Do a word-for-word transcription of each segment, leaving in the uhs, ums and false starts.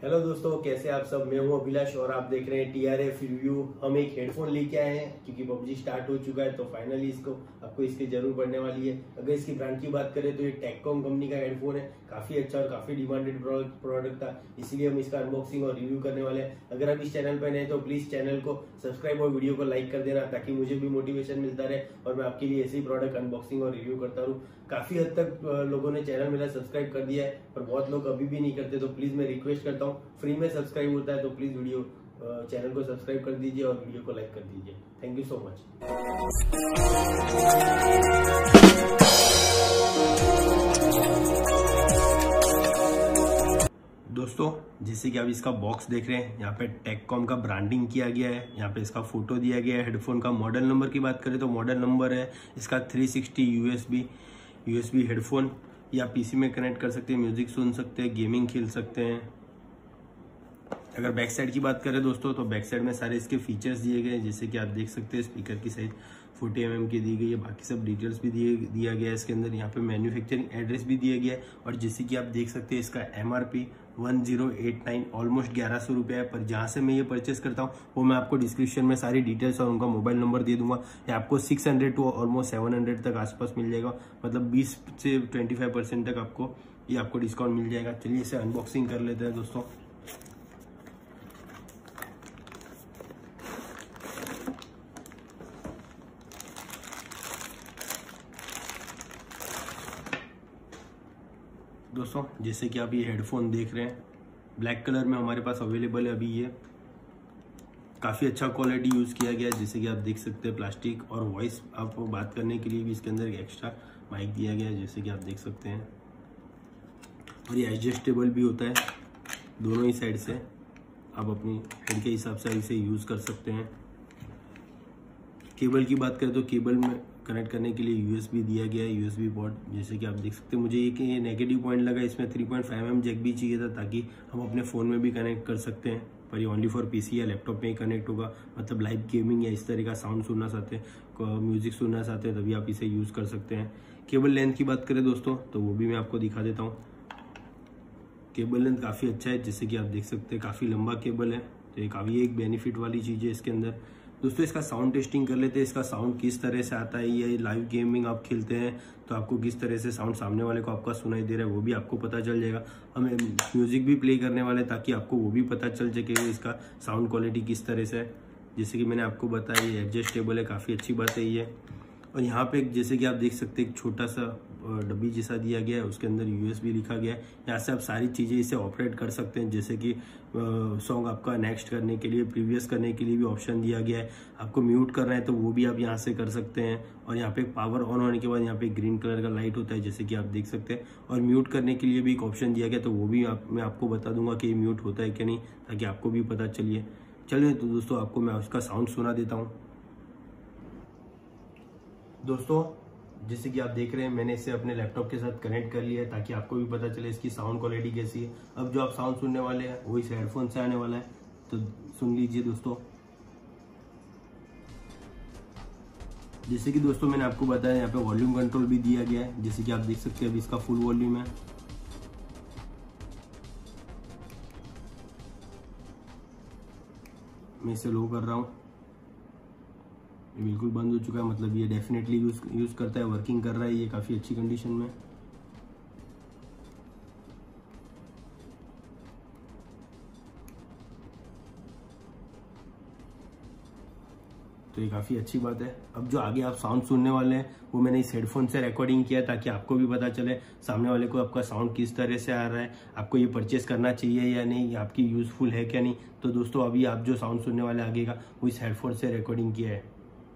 Hello दोस्तों, कैसे आप सब। मैं हूं अभिलाष और आप देख रहे हैं टीआरएफ रिव्यू। हम एक हेडफोन लेके आए हैं क्योंकि पबजी स्टार्ट हो चुका है, तो फाइनली इसको आपको इसकी जरूर पड़ने वाली है। अगर इसकी ब्रांड की बात करें तो ये टेककॉम कंपनी का हेडफोन है। काफी अच्छा और काफी डिमांडेड प्रोडक्ट था, इसीलिए हम इसका अनबॉक्सिंग और रिव्यू करने वाले हैं। अगर आप इस चैनल पर नए तो प्लीज चैनल को सब्सक्राइब और वीडियो को लाइक कर देना, ताकि मुझे भी मोटिवेशन मिलता रहे और मैं आपके लिए ऐसे ही प्रोडक्ट अनबॉक्सिंग और रिव्यू करता रहूं। काफी हद तक लोगों ने चैनल मेरा सब्सक्राइब कर दिया है, पर बहुत लोग अभी भी नहीं करते, तो प्लीज मैं रिक्वेस्ट करता हूँ, फ्री में सब्सक्राइब होता है तो प्लीज वीडियो चैनल को सब्सक्राइब कर दीजिए और वीडियो को लाइक कर दीजिए। Thank you so much. दोस्तों, जैसे कि आप इसका बॉक्स देख रहे हैं, यहाँ पे टेककॉम का ब्रांडिंग किया गया है। यहाँ पे इसका फोटो दिया गया है। हेडफोन का मॉडल नंबर की बात करें तो मॉडल नंबर है इसका three sixty USB USB headphone. या पीसी में कनेक्ट कर सकते हैं, म्यूजिक सुन सकते हैं, गेमिंग खेल सकते हैं। अगर बैक साइड की बात करें दोस्तों, तो बैक साइड में सारे इसके फीचर्स दिए गए हैं। जैसे कि आप देख सकते हैं, स्पीकर की साइज फोर्टी एम एम की दी गई है। बाकी सब डिटेल्स भी दिए दिया गया है इसके अंदर। यहाँ पे मैन्युफैक्चरिंग एड्रेस भी दिया गया है। और जैसे कि आप देख सकते हैं, इसका MRP one zero eight nine almost ग्यारह सौ रुपये है। पर जहाँ से मैं ये परचेस करता हूँ वो मैं आपको डिस्क्रिप्शन में सारी डिटेल्स और उनका मोबाइल नंबर दे दूंगा। ये आपको six hundred to almost seven hundred तक आसपास मिल जाएगा। मतलब बीस से ट्वेंटी फाइव परसेंट तक आपको ये आपको डिस्काउंट मिल जाएगा। चलिए इसे अनबॉक्सिंग कर लेते हैं दोस्तों। दोस्तों, जैसे कि आप ये हेडफोन देख रहे हैं, ब्लैक कलर में हमारे पास अवेलेबल है अभी। ये काफ़ी अच्छा क्वालिटी यूज़ किया गया है। जैसे कि आप देख सकते हैं, प्लास्टिक और वॉइस आपको बात करने के लिए भी इसके अंदर एक एक्स्ट्रा माइक दिया गया है, जैसे कि आप देख सकते हैं। और ये एडजस्टेबल भी होता है दोनों ही साइड से। आप अपनी हेड के हिसाब से इसे यूज़ कर सकते हैं। केबल की बात करें तो केबल में कनेक्ट करने के लिए यूएसबी दिया गया है, यूएसबी पोर्ट। जैसे कि आप देख सकते हैं, मुझे ये कि ये नेगेटिव पॉइंट लगा, इसमें three point five M jack भी चाहिए था, ताकि हम अपने फ़ोन में भी कनेक्ट कर सकते हैं। पर ये ओनली फॉर पीसी या लैपटॉप में ही कनेक्ट होगा। मतलब लाइव गेमिंग या इस तरह का साउंड सुनना चाहते हैं, म्यूजिक सुनना चाहते हैं, तभी आप इसे यूज़ कर सकते हैं। केबल लेंथ की बात करें दोस्तों, तो वो भी मैं आपको दिखा देता हूँ। केबल लेंथ काफ़ी अच्छा है, जैसे कि आप देख सकते हैं, काफ़ी लंबा केबल है। तो ये काफ़ी एक बेनिफिट वाली चीज़ है इसके अंदर। दोस्तों, इसका साउंड टेस्टिंग कर लेते हैं। इसका साउंड किस तरह से आता है, ये लाइव गेमिंग आप खेलते हैं तो आपको किस तरह से साउंड सामने वाले को आपका सुनाई दे रहा है, वो भी आपको पता चल जाएगा। हमें म्यूजिक भी प्ले करने वाले, ताकि आपको वो भी पता चल जाए कि इसका साउंड क्वालिटी किस तरह से है। जैसे कि मैंने आपको बताया, ये एडजस्टेबल है, काफ़ी अच्छी बात है ये। और यहाँ पे जैसे कि आप देख सकते हैं, एक छोटा सा डब्बी जैसा दिया गया है, उसके अंदर यूएसबी लिखा गया है। यहाँ से आप सारी चीज़ें इसे ऑपरेट कर सकते हैं। जैसे कि सॉन्ग आपका नेक्स्ट करने के लिए, प्रीवियस करने के लिए भी ऑप्शन दिया गया है। आपको म्यूट करना है तो वो भी आप यहाँ से कर सकते हैं। और यहाँ पे पावर ऑन होने के बाद यहाँ पे ग्रीन कलर का लाइट होता है, जैसे कि आप देख सकते हैं। और म्यूट करने के लिए भी एक ऑप्शन दिया गया, तो वो भी आप, मैं आपको बता दूंगा कि म्यूट होता है कि नहीं, ताकि आपको भी पता चलिए। चलिए तो दोस्तों, आपको मैं उसका साउंड सुना देता हूँ। दोस्तों, जैसे कि आप देख रहे हैं, मैंने इसे अपने लैपटॉप के साथ कनेक्ट कर लिया है, ताकि आपको भी पता चले इसकी साउंड क्वालिटी कैसी है। अब जो आप साउंड सुनने वाले हैं वो इस हेडफोन से आने वाला है, तो सुन लीजिए दोस्तों। जैसे कि दोस्तों मैंने आपको बताया, यहाँ पे वॉल्यूम कंट्रोल भी दिया गया है। जैसे कि आप देख सकते हैं, अभी इसका फुल वॉल्यूम है। मैं इसे लो कर रहा हूँ, ये बिल्कुल बंद हो चुका है। मतलब ये डेफिनेटली यूज यूज करता है, वर्किंग कर रहा है ये काफ़ी अच्छी कंडीशन में। तो ये काफ़ी अच्छी बात है। अब जो आगे आप साउंड सुनने वाले हैं वो मैंने इस हेडफोन से रिकॉर्डिंग किया, ताकि आपको भी पता चले सामने वाले को आपका साउंड किस तरह से आ रहा है, आपको ये परचेस करना चाहिए या नहीं, आपकी यूजफुल है क्या नहीं। तो दोस्तों, अभी आप जो साउंड सुनने वाले आगे का, वो इस हेडफोन से रिकॉर्डिंग किया है।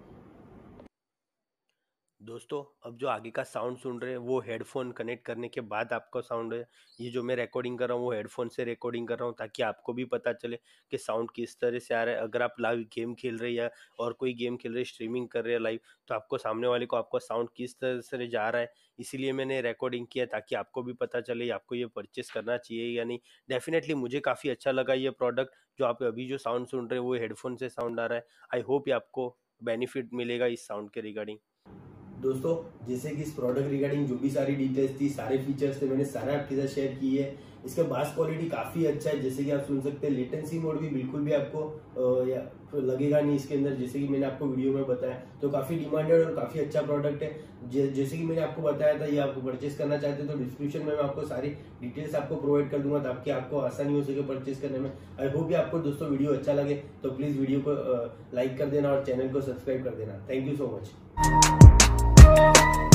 दोस्तों, अब जो आगे का साउंड सुन रहे हैं वो हेडफोन कनेक्ट करने के बाद आपका साउंड है। ये जो मैं रिकॉर्डिंग कर रहा हूँ वो हेडफोन से रिकॉर्डिंग कर रहा हूँ, ताकि आपको भी पता चले कि साउंड किस तरह से आ रहा है। अगर आप लाइव गेम खेल रहे हैं या और कोई गेम खेल रहे हैं, स्ट्रीमिंग कर रहे हैं लाइव, तो आपको सामने वाले को आपका साउंड किस तरह से जा रहा है, इसीलिए मैंने रिकॉर्डिंग किया, ताकि आपको भी पता चले आपको ये परचेस करना चाहिए या नहीं। डेफिनेटली मुझे काफ़ी अच्छा लगा ये प्रोडक्ट। जो आप अभी जो साउंड सुन रहे हैं वो हेडफोन से साउंड आ रहा है। आई होप ये आपको बेनिफिट मिलेगा इस साउंड के रिगार्डिंग। दोस्तों जैसे कि इस प्रोडक्ट रिगार्डिंग जो भी सारी डिटेल्स थी, सारे फीचर्स थे, मैंने सारे आपके साथ शेयर किए है। इसका बास क्वालिटी काफी अच्छा है, जैसे कि आप सुन सकते हैं। लेटेंसी मोड भी बिल्कुल भी आपको आ, या, लगेगा नहीं इसके अंदर, जैसे कि मैंने आपको वीडियो में बताया। तो काफी डिमांडेड और काफी अच्छा प्रोडक्ट है। जैसे कि मैंने आपको बताया था, ये आपको परचेस करना चाहते हैं तो डिस्क्रिप्शन में मैं आपको सारी डिटेल्स आपको प्रोवाइड कर दूंगा ताकि आपको आसानी हो सके परचेस करने में। आई होप ये आपको दोस्तों वीडियो अच्छा लगे तो प्लीज वीडियो को लाइक कर देना और चैनल को सब्सक्राइब कर देना। Thank you so much.